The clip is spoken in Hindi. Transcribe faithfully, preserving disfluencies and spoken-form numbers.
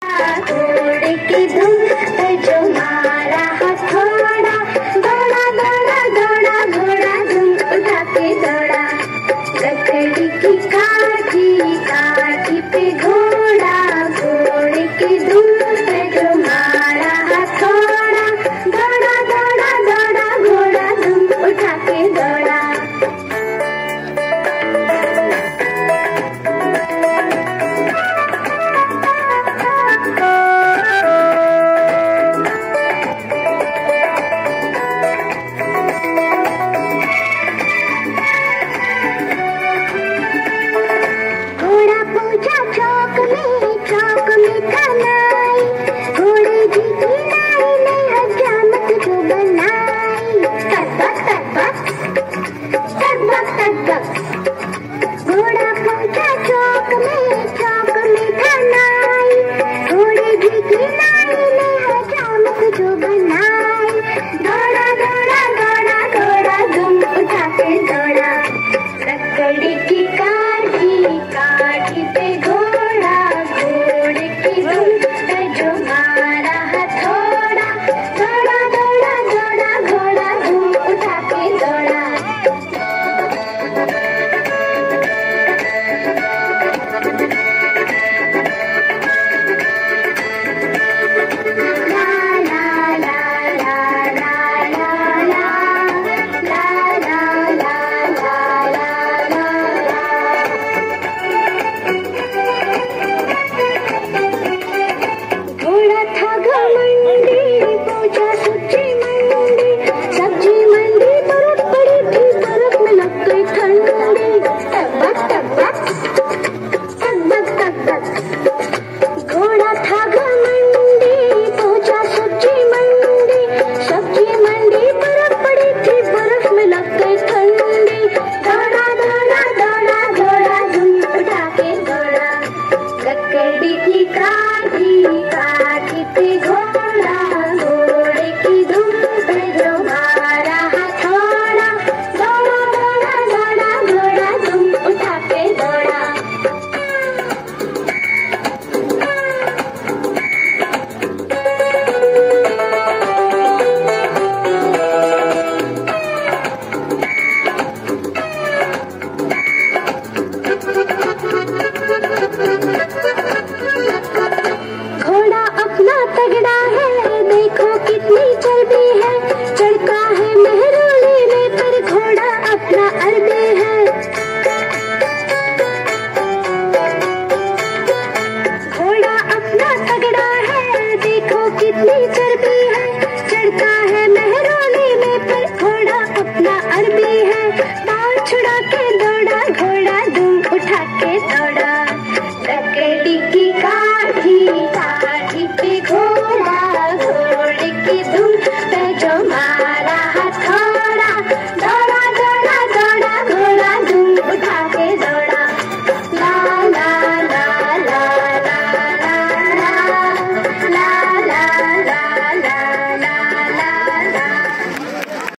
घोड़े की धुन पे जो मारा हथौड़ा, दौड़ा दौड़ा दौड़ा घोड़ा धुन उठा के दौड़ा। लकड़ी की काठी काठी पे घोड़ा, घोड़े की धुन पे जो मारा हथौड़ा, दौड़ा दौड़ा दौड़ा घोड़ा धुन उठा के दौड़ा। घोड़ा अपना तगड़ा